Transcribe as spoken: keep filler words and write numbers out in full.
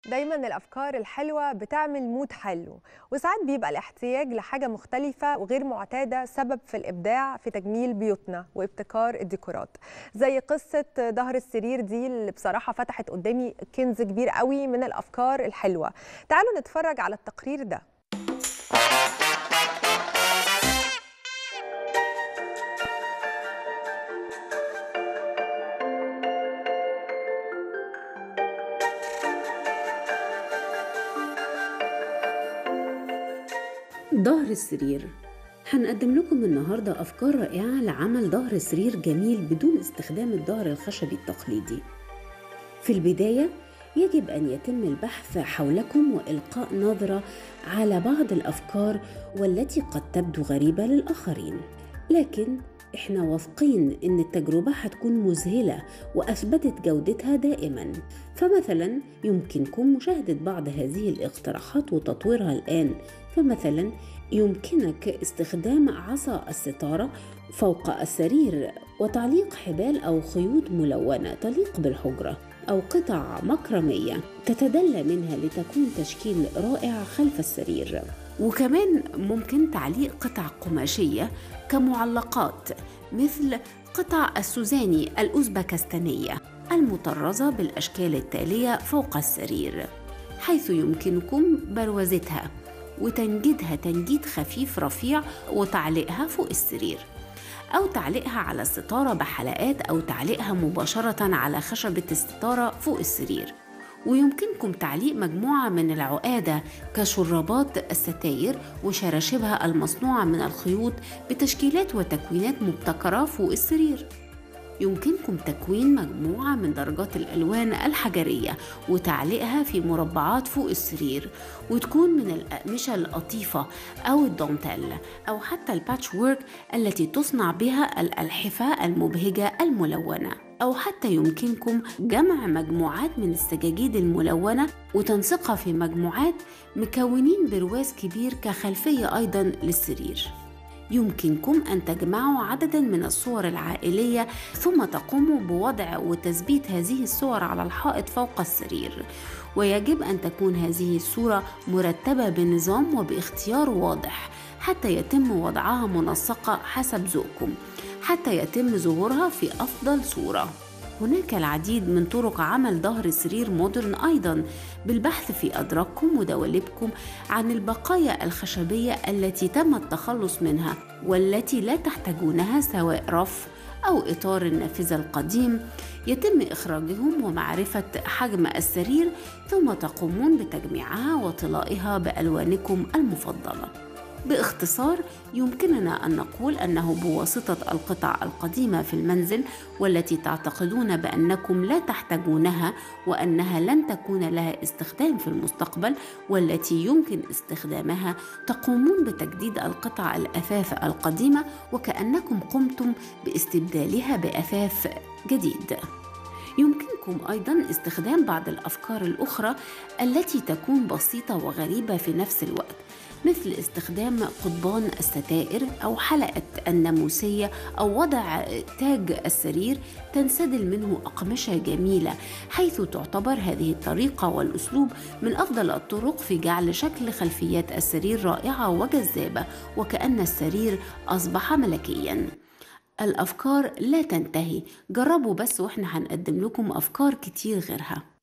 دايما الأفكار الحلوة بتعمل مود حلو، وساعات بيبقى الاحتياج لحاجة مختلفة وغير معتادة سبب في الإبداع في تجميل بيوتنا وابتكار الديكورات. زي قصة ظهر السرير دي اللي بصراحة فتحت قدامي كنز كبير قوي من الأفكار الحلوة. تعالوا نتفرج على التقرير ده. ظهر السرير. هنقدم لكم النهاردة أفكار رائعة لعمل ظهر سرير جميل بدون استخدام الظهر الخشبي التقليدي. في البداية يجب أن يتم البحث حولكم وإلقاء نظرة على بعض الأفكار والتي قد تبدو غريبة للآخرين، لكن إحنا واثقين إن التجربة هتكون مذهلة وأثبتت جودتها دائما. فمثلا يمكنكم مشاهدة بعض هذه الاقتراحات وتطويرها الآن. فمثلا يمكنك استخدام عصا الستارة فوق السرير وتعليق حبال أو خيوط ملونة تليق بالحجرة، أو قطع مكرمية تتدلى منها لتكون تشكيل رائع خلف السرير. وكمان ممكن تعليق قطع قماشية كمعلقات، مثل قطع السوزاني الأوزبكستانية المطرزة بالأشكال التالية فوق السرير، حيث يمكنكم بروزتها وتنجيدها تنجيد خفيف رفيع وتعليقها فوق السرير، أو تعليقها على الستارة بحلقات، أو تعليقها مباشرة على خشبة الستارة فوق السرير. ويمكنكم تعليق مجموعة من العقادة كشرابات الستاير وشراشبها المصنوعة من الخيوط بتشكيلات وتكوينات مبتكرة فوق السرير. يمكنكم تكوين مجموعة من درجات الألوان الحجرية وتعليقها في مربعات فوق السرير، وتكون من الأقمشة اللطيفة أو الدانتيل أو حتى الباتش وورك التي تصنع بها الألحفة المبهجة الملونة. أو حتى يمكنكم جمع مجموعات من السجاجيد الملونة وتنسيقها في مجموعات مكونين برواز كبير كخلفية أيضا للسرير. يمكنكم أن تجمعوا عددا من الصور العائلية ثم تقوموا بوضع وتثبيت هذه الصور على الحائط فوق السرير، ويجب أن تكون هذه الصورة مرتبة بنظام وباختيار واضح حتى يتم وضعها منسقة حسب ذوقكم، حتى يتم ظهورها في أفضل صورة. هناك العديد من طرق عمل ظهر سرير مودرن أيضا، بالبحث في أدراجكم ودواليبكم عن البقايا الخشبية التي تم التخلص منها والتي لا تحتاجونها، سواء رف أو إطار النافذة القديم. يتم إخراجهم ومعرفة حجم السرير، ثم تقومون بتجميعها وطلائها بألوانكم المفضلة. باختصار يمكننا أن نقول أنه بواسطة القطع القديمة في المنزل والتي تعتقدون بأنكم لا تحتاجونها وأنها لن تكون لها استخدام في المستقبل والتي يمكن استخدامها، تقومون بتجديد القطع الأثاث القديمة وكأنكم قمتم باستبدالها بأثاث جديد. يمكنكم أيضاً استخدام بعض الأفكار الأخرى التي تكون بسيطة وغريبة في نفس الوقت، مثل استخدام قضبان الستائر أو حلقة الناموسية، أو وضع تاج السرير تنسدل منه أقمشة جميلة، حيث تعتبر هذه الطريقة والأسلوب من أفضل الطرق في جعل شكل خلفيات السرير رائعة وجذابة، وكأن السرير أصبح ملكياً. الأفكار لا تنتهي، جربوا بس وإحنا هنقدم لكم أفكار كتير غيرها.